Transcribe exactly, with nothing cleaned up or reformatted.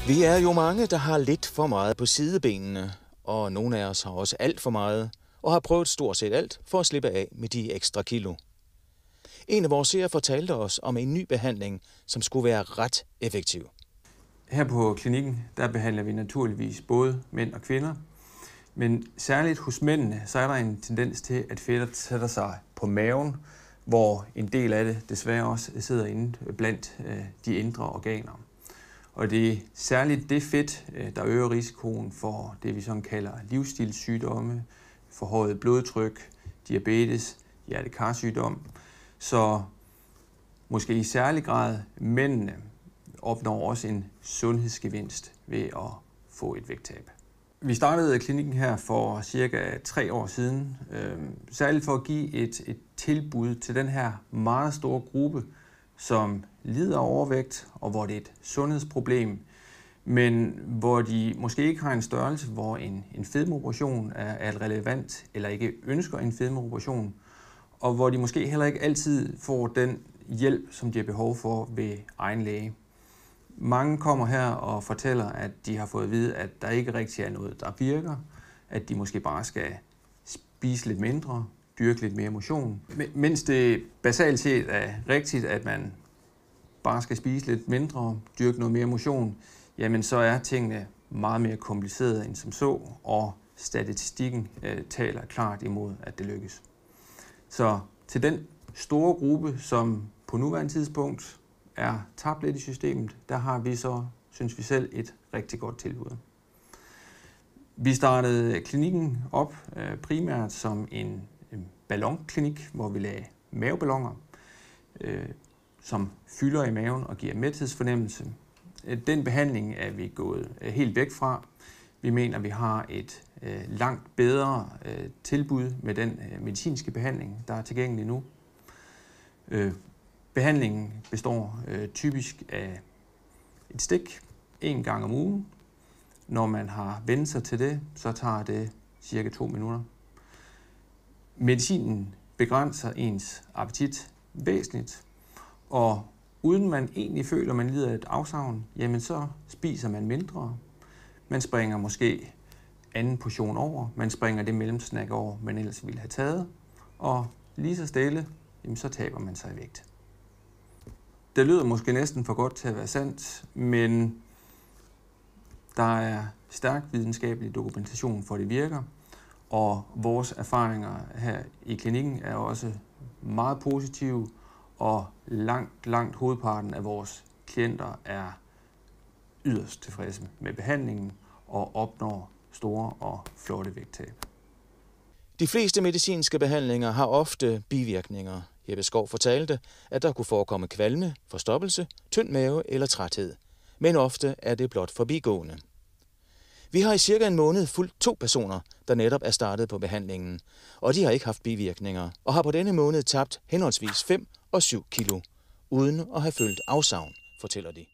Vi er jo mange, der har lidt for meget på sidebenene, og nogle af os har også alt for meget, og har prøvet stort set alt for at slippe af med de ekstra kilo. En af vores seere fortalte os om en ny behandling, som skulle være ret effektiv. Her på klinikken, der behandler vi naturligvis både mænd og kvinder, men særligt hos mændene, så er der en tendens til, at fedtet sætter sig på maven, hvor en del af det desværre også sidder inde blandt de indre organer. Og det er særligt det fedt, der øger risikoen for det, vi sådan kalder livsstilssygdomme, forhøjet blodtryk, diabetes, hjertekarsygdom. Så måske i særlig grad mændene opnår også en sundhedsgevinst ved at få et vægttab. Vi startede klinikken her for cirka tre år siden, øh, særligt for at give et, et tilbud til den her meget store gruppe, som lider af overvægt, og hvor det er et sundhedsproblem, men hvor de måske ikke har en størrelse, hvor en, en fedmeoperation er, er relevant, eller ikke ønsker en fedmeoperation, og hvor de måske heller ikke altid får den hjælp, som de har behov for ved egen læge. Mange kommer her og fortæller, at de har fået at vide, at der ikke rigtig er noget, der virker, at de måske bare skal spise lidt mindre, dyrke lidt mere motion. Mens det basalt set er rigtigt, at man bare skal spise lidt mindre, dyrke noget mere motion, jamen så er tingene meget mere komplicerede end som så, og statistikken øh, taler klart imod, at det lykkes. Så til den store gruppe, som på nuværende tidspunkt er tabt lidt i systemet, der har vi så, synes vi selv, et rigtig godt tilbud. Vi startede klinikken op øh, primært som en, en ballonklinik, hvor vi lagde maveballoner, øh, som fylder i maven og giver mæthedsfornemmelse. Den behandling er vi gået øh, helt væk fra. Vi mener, at vi har et øh, langt bedre øh, tilbud med den øh, medicinske behandling, der er tilgængelig nu. Øh, Behandlingen består øh, typisk af et stik en gang om ugen. Når man har vendt sig til det, så tager det cirka to minutter. Medicinen begrænser ens appetit væsentligt, og uden man egentlig føler, at man lider af et afsavn, jamen så spiser man mindre. Man springer måske anden portion over, man springer det mellemsnack over, man ellers ville have taget, og lige så stille, jamen så taber man sig i vægt. Det lyder måske næsten for godt til at være sandt, men der er stærk videnskabelig dokumentation for, at det virker, og vores erfaringer her i klinikken er også meget positive, og langt, langt hovedparten af vores klienter er yderst tilfredse med behandlingen og opnår store og flotte vægttab. De fleste medicinske behandlinger har ofte bivirkninger. Jeppe Skov fortalte, at der kunne forekomme kvalme, forstoppelse, tynd mave eller træthed. Men ofte er det blot forbigående. Vi har i cirka en måned fulgt to personer, der netop er startet på behandlingen, og de har ikke haft bivirkninger, og har på denne måned tabt henholdsvis fem og syv kilo, uden at have følt afsavn, fortæller de.